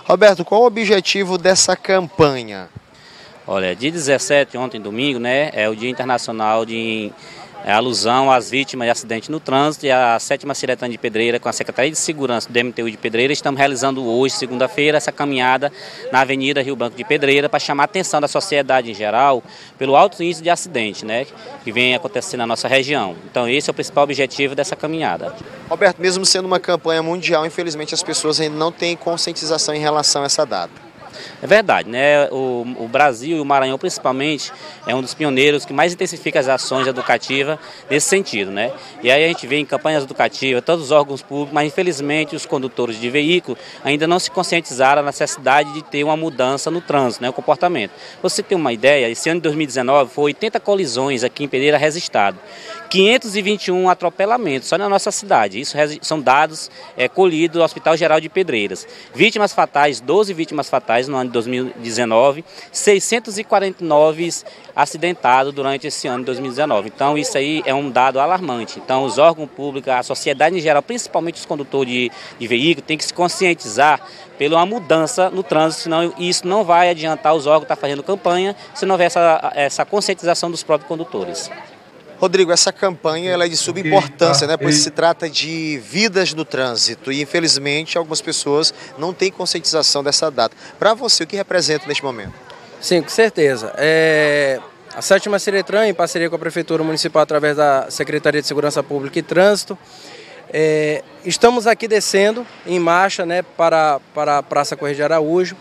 Roberto, qual o objetivo dessa campanha? Olha, dia 17, ontem domingo, né, é o Dia Internacional de alusão às vítimas de acidente no trânsito, e a 7ª Ciretran de Pedreira, com a Secretaria de Segurança do MTU de Pedreira, estamos realizando hoje, segunda-feira, essa caminhada na Avenida Rio Branco de Pedreira para chamar a atenção da sociedade em geral pelo alto índice de acidente, né, que vem acontecendo na nossa região. Então esse é o principal objetivo dessa caminhada. Roberto, mesmo sendo uma campanha mundial, infelizmente as pessoas ainda não têm conscientização em relação a essa data. É verdade, né? O Brasil e o Maranhão principalmente é um dos pioneiros que mais intensifica as ações educativas nesse sentido, né? E aí a gente vê em campanhas educativas todos os órgãos públicos, mas infelizmente os condutores de veículo ainda não se conscientizaram da necessidade de ter uma mudança no trânsito, né? O comportamento. Pra você ter uma ideia, esse ano de 2019 foi 80 colisões aqui em Pedreira registradas, 521 atropelamentos só na nossa cidade. Isso são dados colhidos do Hospital Geral de Pedreiras. Vítimas fatais, 12 vítimas fatais no ano de 2019, 649 acidentados durante esse ano de 2019. Então isso aí é um dado alarmante. Então os órgãos públicos, a sociedade em geral, principalmente os condutores de veículos, tem que se conscientizar pela uma mudança no trânsito, senão isso não vai adiantar os órgãos estar fazendo campanha se não houver essa conscientização dos próprios condutores. Rodrigo, essa campanha ela é de suma importância, né? Pois se trata de vidas no trânsito e, infelizmente, algumas pessoas não têm conscientização dessa data. Para você, o que representa neste momento? Sim, com certeza. A 7ª Ciretran, em parceria com a Prefeitura Municipal, através da Secretaria de Segurança Pública e Trânsito, estamos aqui descendo em marcha, né, para a Praça Correia de Araújo,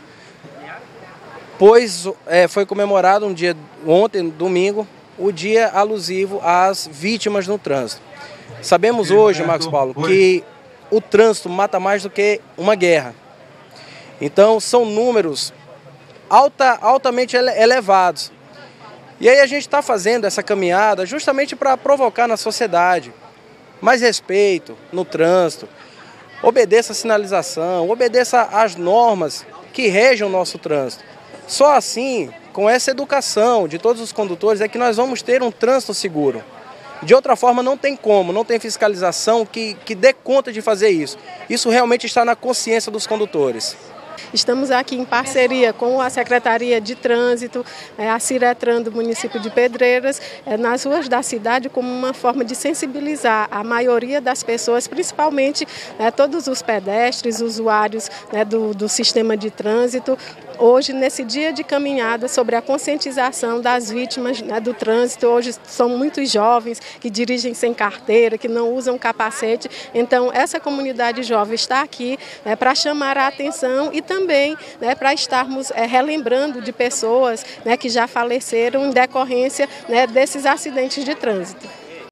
pois foi comemorado ontem, domingo, o dia alusivo às vítimas no trânsito. Sabemos hoje, Marcos Paulo, que o trânsito mata mais do que uma guerra. Então são números altamente elevados. E aí a gente está fazendo essa caminhada justamente para provocar na sociedade mais respeito no trânsito, obedeça a sinalização, obedeça às normas que regem o nosso trânsito. Só assim, com essa educação de todos os condutores, é que nós vamos ter um trânsito seguro. De outra forma, não tem como, não tem fiscalização que dê conta de fazer isso. Isso realmente está na consciência dos condutores. Estamos aqui em parceria com a Secretaria de Trânsito, a Ciretran do município de Pedreiras, nas ruas da cidade, como uma forma de sensibilizar a maioria das pessoas, principalmente todos os pedestres, usuários do sistema de trânsito, hoje nesse dia de caminhada sobre a conscientização das vítimas do trânsito. Hoje são muitos jovens que dirigem sem carteira, que não usam capacete, então essa comunidade jovem está aqui para chamar a atenção e também para estarmos relembrando de pessoas que já faleceram em decorrência desses acidentes de trânsito.